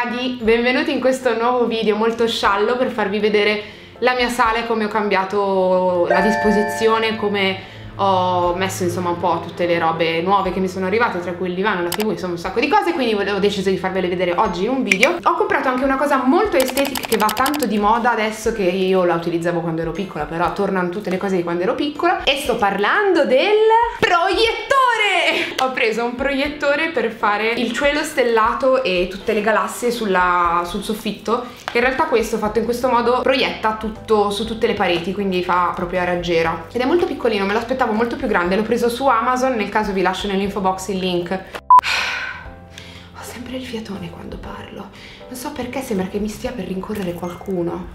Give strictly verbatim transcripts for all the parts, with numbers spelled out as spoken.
Cadi, benvenuti in questo nuovo video molto sciallo per farvi vedere la mia sala e come ho cambiato la disposizione, come ho messo insomma un po' tutte le robe nuove che mi sono arrivate, tra cui il divano, la tivù, insomma un sacco di cose, quindi ho deciso di farvele vedere oggi in un video. Ho comprato anche una cosa molto estetica che va tanto di moda adesso, che io la utilizzavo quando ero piccola, però tornano tutte le cose di quando ero piccola, e sto parlando del proiettore! Ho preso un proiettore per fare il cielo stellato e tutte le galassie sulla, sul soffitto, che in realtà questo fatto in questo modo proietta tutto su tutte le pareti, quindi fa proprio a raggiera, ed è molto piccolino, me l'aspettavo molto più grande, l'ho preso su Amazon, nel caso vi lascio nell'info box il link. Ho sempre il fiatone quando parlo, non so perché, sembra che mi stia per rincorrere qualcuno.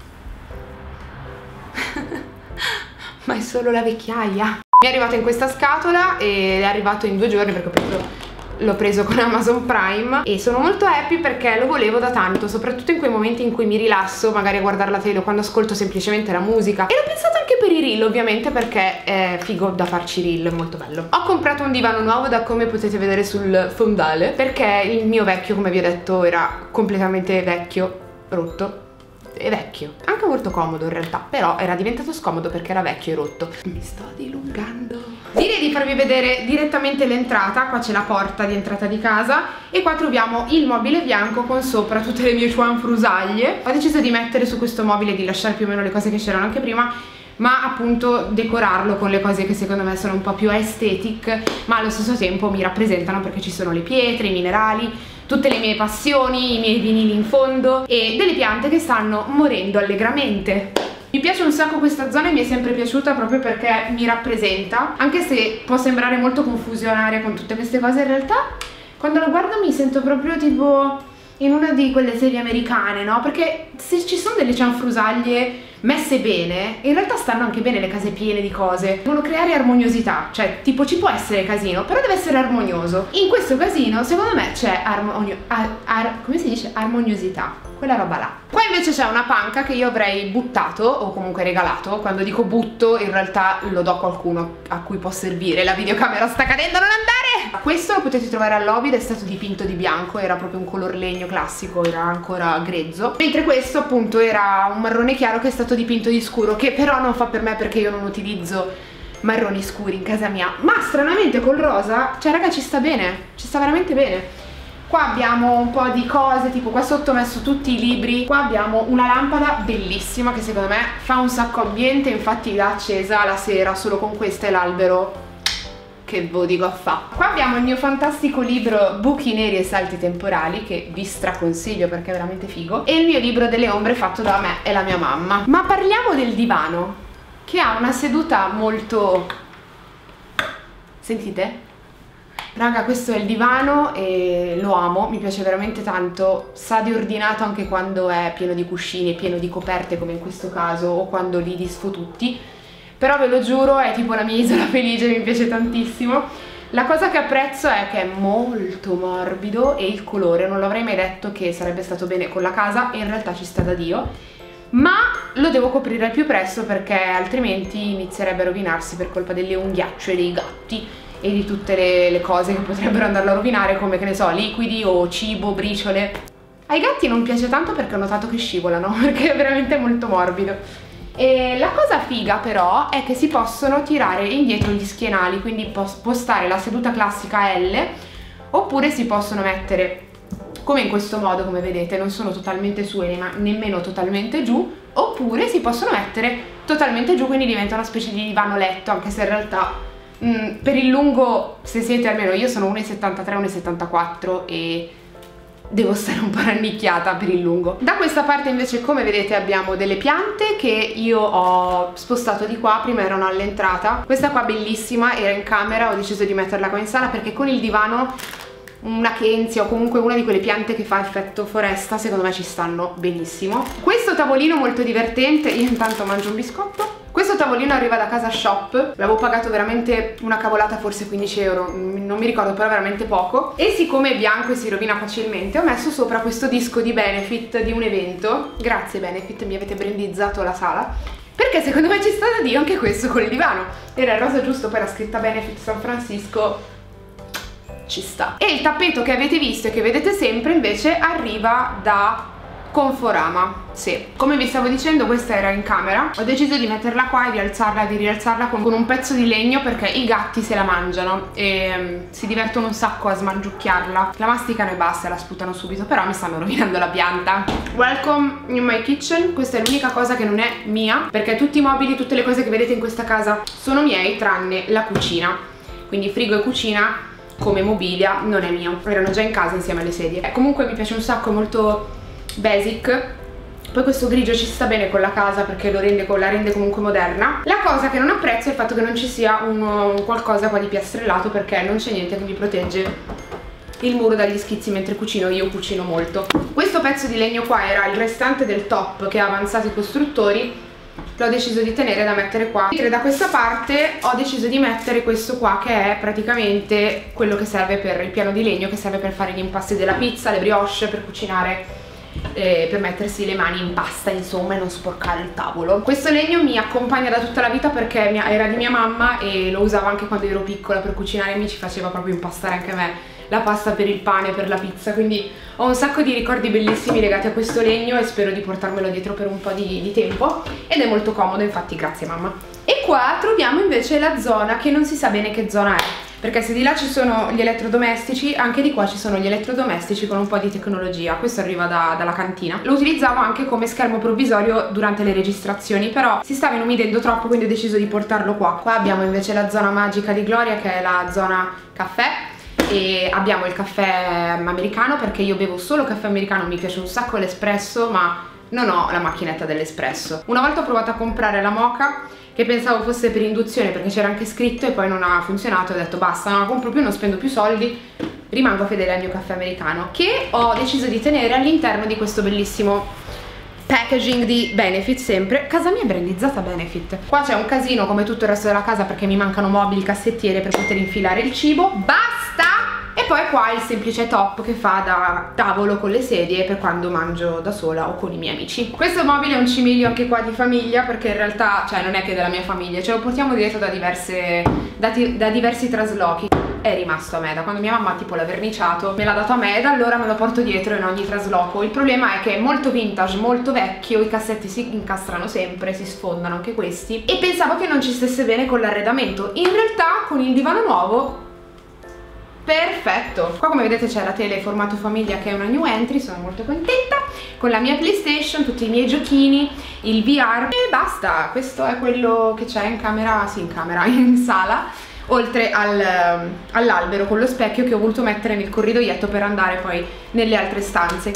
Ma è solo la vecchiaia. Mi è arrivato in questa scatola ed è arrivato in due giorni perché ho preso l'ho preso con Amazon Prime e sono molto happy perché lo volevo da tanto, soprattutto in quei momenti in cui mi rilasso, magari a guardare la tele o quando ascolto semplicemente la musica. E l'ho pensato anche per i reel, ovviamente, perché è figo da farci reel, molto bello. Ho comprato un divano nuovo, da come potete vedere sul fondale, perché il mio vecchio, come vi ho detto, era completamente vecchio, rotto. È vecchio, anche molto comodo in realtà, però era diventato scomodo perché era vecchio e rotto. Mi sto dilungando. Direi di farvi vedere direttamente l'entrata. Qua c'è la porta di entrata di casa e qua troviamo il mobile bianco con sopra tutte le mie cianfrusaglie. Ho deciso di mettere su questo mobile, di lasciare più o meno le cose che c'erano anche prima, ma appunto decorarlo con le cose che secondo me sono un po' più aesthetic, ma allo stesso tempo mi rappresentano, perché ci sono le pietre, i minerali, tutte le mie passioni, i miei vinili in fondo e delle piante che stanno morendo allegramente. Mi piace un sacco questa zona e mi è sempre piaciuta proprio perché mi rappresenta, anche se può sembrare molto confusionaria con tutte queste cose, in realtà quando lo guardo mi sento proprio tipo in una di quelle serie americane, no? Perché se ci sono delle cianfrusaglie messe bene, in realtà stanno anche bene le case piene di cose. Devono creare armoniosità, cioè tipo ci può essere casino, però deve essere armonioso. In questo casino secondo me c'è armonio... Ar, ar, come si dice? Armoniosità, quella roba là. Qua invece c'è una panca che io avrei buttato o comunque regalato. Quando dico butto in realtà lo do a qualcuno a cui può servire. La videocamera sta cadendo, non andare! Questo lo potete trovare all'Obi ed è stato dipinto di bianco, era proprio un color legno classico, era ancora grezzo, mentre questo appunto era un marrone chiaro che è stato dipinto di scuro, che però non fa per me perché io non utilizzo marroni scuri in casa mia. Ma stranamente col rosa, cioè raga, ci sta bene, ci sta veramente bene. Qua abbiamo un po' di cose, tipo qua sotto ho messo tutti i libri. Qua abbiamo una lampada bellissima che secondo me fa un sacco ambiente, infatti l'ha accesa la sera solo con questa e l'albero che ve lo dico a fa. Qua abbiamo il mio fantastico libro Buchi neri e salti temporali, che vi straconsiglio perché è veramente figo, e il mio libro delle ombre fatto da me e la mia mamma. Ma parliamo del divano, che ha una seduta molto... sentite? Raga, questo è il divano e lo amo, mi piace veramente tanto, sa di ordinato anche quando è pieno di cuscini, pieno di coperte come in questo caso, o quando li disfo tutti, però ve lo giuro è tipo la mia isola felice, mi piace tantissimo. La cosa che apprezzo è che è molto morbido e il colore, non l'avrei mai detto che sarebbe stato bene con la casa, e in realtà ci sta da Dio, ma lo devo coprire al più presto perché altrimenti inizierebbe a rovinarsi per colpa delle unghiacce dei gatti e di tutte le, le cose che potrebbero andarlo a rovinare, come che ne so, liquidi o cibo, briciole. Ai gatti non piace tanto perché ho notato che scivolano, perché è veramente molto morbido. E la cosa figa però è che si possono tirare indietro gli schienali, quindi può spostare la seduta classica a L, oppure si possono mettere come in questo modo, come vedete, non sono totalmente su e nemmeno totalmente giù, oppure si possono mettere totalmente giù, quindi diventa una specie di divano letto, anche se in realtà Mm, per il lungo, se siete almeno, io sono uno e settantatré, uno e settantaquattro e devo stare un po' rannicchiata per il lungo. Da questa parte invece, come vedete, abbiamo delle piante che io ho spostato di qua, prima erano all'entrata. Questa qua bellissima era in camera, ho deciso di metterla qua in sala perché con il divano una Kensia o comunque una di quelle piante che fa effetto foresta secondo me ci stanno benissimo. Questo tavolino molto divertente, io intanto mangio un biscotto. Questo tavolino arriva da Casa Shop, l'avevo pagato veramente una cavolata, forse quindici euro, non mi ricordo, però veramente poco. E siccome è bianco e si rovina facilmente, ho messo sopra questo disco di Benefit di un evento. Grazie Benefit, mi avete brandizzato la sala, perché secondo me ci sta da Dio anche questo con il divano. Era il rosa giusto, poi la scritta Benefit San Francisco ci sta. E il tappeto che avete visto e che vedete sempre invece arriva da Conforama. Sì, come vi stavo dicendo, questa era in camera, ho deciso di metterla qua e di alzarla, di rialzarla con, con un pezzo di legno perché i gatti se la mangiano e um, si divertono un sacco a smangiucchiarla, la masticano e basta, la sputano subito, però mi stanno rovinando la pianta. Welcome in my kitchen. Questa è l'unica cosa che non è mia, perché tutti i mobili, tutte le cose che vedete in questa casa sono miei tranne la cucina, quindi frigo e cucina come mobilia non è mio, erano già in casa insieme alle sedie. Eh, comunque mi piace un sacco, è molto basic. Poi questo grigio ci sta bene con la casa perché lo rende, la rende comunque moderna. La cosa che non apprezzo è il fatto che non ci sia un, un qualcosa qua di piastrellato, perché non c'è niente che mi protegge il muro dagli schizzi mentre cucino. Io cucino molto. Questo pezzo di legno qua era il restante del top che ha avanzato i costruttori, l'ho deciso di tenere da mettere qua. Mentre da questa parte ho deciso di mettere questo qua, che è praticamente quello che serve per il piano di legno, che serve per fare gli impasti della pizza, le brioche, per cucinare, Eh, per mettersi le mani in pasta, insomma, e non sporcare il tavolo. Questo legno mi accompagna da tutta la vita perché mia, era di mia mamma e lo usavo anche quando ero piccola per cucinare, mi ci faceva proprio impastare anche a me la pasta per il pane, per la pizza, quindi ho un sacco di ricordi bellissimi legati a questo legno e spero di portarmelo dietro per un po' di, di tempo, ed è molto comodo, infatti grazie mamma. E qua troviamo invece la zona che non si sa bene che zona è, perché se di là ci sono gli elettrodomestici, anche di qua ci sono gli elettrodomestici con un po' di tecnologia. Questo arriva da, dalla cantina. Lo utilizzavo anche come schermo provvisorio durante le registrazioni, però si stava inumidendo troppo, quindi ho deciso di portarlo qua. Qua abbiamo invece la zona magica di Gloria, che è la zona caffè, e abbiamo il caffè americano, perché io bevo solo caffè americano, mi piace un sacco l'espresso, ma non ho la macchinetta dell'espresso. Una volta ho provato a comprare la moka, che pensavo fosse per induzione perché c'era anche scritto, e poi non ha funzionato, ho detto basta, non la compro più, non spendo più soldi, rimango fedele al mio caffè americano, che ho deciso di tenere all'interno di questo bellissimo packaging di Benefit, sempre. Casa mia è brandizzata Benefit. Qua c'è un casino come tutto il resto della casa perché mi mancano mobili, cassettiere per poter infilare il cibo, basta! E poi qua il semplice top che fa da tavolo con le sedie per quando mangio da sola o con i miei amici. Questo mobile è un cimelio anche qua di famiglia, perché in realtà, cioè non è che della mia famiglia, ce lo portiamo dietro da diverse da, da diversi traslochi. È rimasto a me, da quando mia mamma tipo l'ha verniciato me l'ha dato a me, e da allora me lo porto dietro in ogni trasloco. Il problema è che è molto vintage, molto vecchio, i cassetti si incastrano sempre, si sfondano anche questi, e pensavo che non ci stesse bene con l'arredamento. In realtà con il divano nuovo perfetto. Qua come vedete c'è la tele formato famiglia, che è una new entry, sono molto contenta, con la mia PlayStation, tutti i miei giochini, il V R, e basta. Questo è quello che c'è in camera, sì in camera, in sala, oltre al, all'albero con lo specchio che ho voluto mettere nel corridoietto per andare poi nelle altre stanze.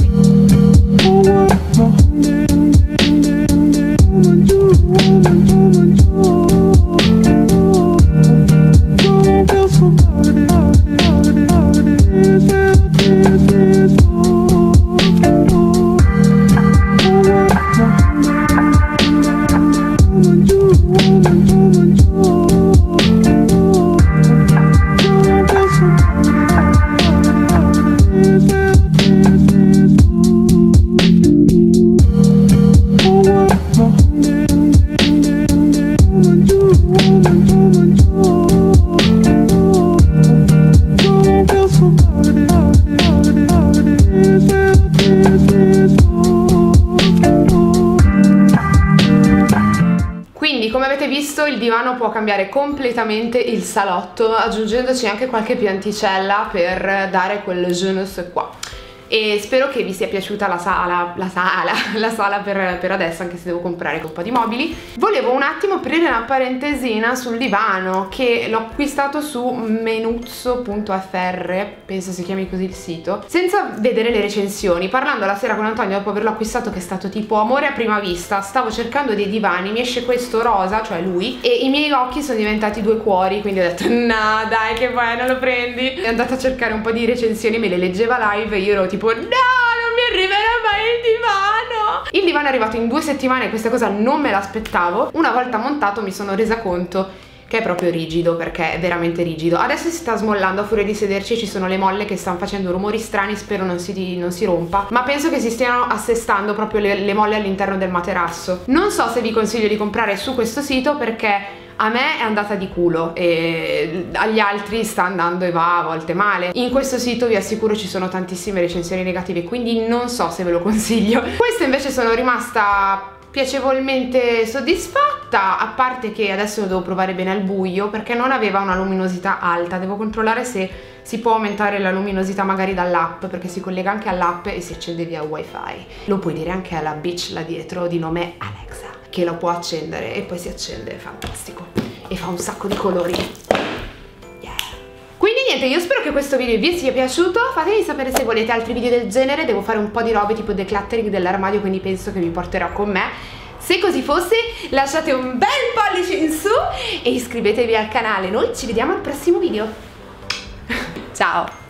Il divano può cambiare completamente il salotto, aggiungendoci anche qualche pianticella per dare quel je ne sais quoi. E spero che vi sia piaciuta la sala, la sala, la sala per, per adesso, anche se devo comprare un po' di mobili. Volevo un attimo aprire una parentesina sul divano, che l'ho acquistato su menuzzo punto F R, penso si chiami così il sito, senza vedere le recensioni. Parlando la sera con Antonio dopo averlo acquistato, che è stato tipo amore a prima vista, stavo cercando dei divani, mi esce questo rosa, cioè lui, e i miei occhi sono diventati due cuori, quindi ho detto no dai, che poi non lo prendi. È andata a cercare un po' di recensioni, me le leggeva live e io ero tipo no, non mi arriverà mai il divano. Il divano è arrivato in due settimane, questa cosa non me l'aspettavo. Una volta montato mi sono resa conto che è proprio rigido, perché è veramente rigido. Adesso si sta smollando, a furia di sederci ci sono le molle che stanno facendo rumori strani, spero non si, non si rompa, ma penso che si stiano assestando proprio le, le molle all'interno del materasso. Non so se vi consiglio di comprare su questo sito, perché A me è andata di culo e agli altri sta andando e va a volte male. In questo sito vi assicuro ci sono tantissime recensioni negative, quindi non so se ve lo consiglio. Questo invece sono rimasta piacevolmente soddisfatta, a parte che adesso lo devo provare bene al buio perché non aveva una luminosità alta. Devo controllare se si può aumentare la luminosità magari dall'app, perché si collega anche all'app e si accende via wifi. Lo puoi dire anche alla bitch là dietro di nome Alexa, che lo può accendere e poi si accende, fantastico, e fa un sacco di colori. Yeah. Quindi niente, io spero che questo video vi sia piaciuto, fatemi sapere se volete altri video del genere. Devo fare un po' di robe tipo decluttering dell'armadio, quindi penso che vi porterò con me. Se così fosse, lasciate un bel pollice in su e iscrivetevi al canale. Noi ci vediamo al prossimo video. Ciao!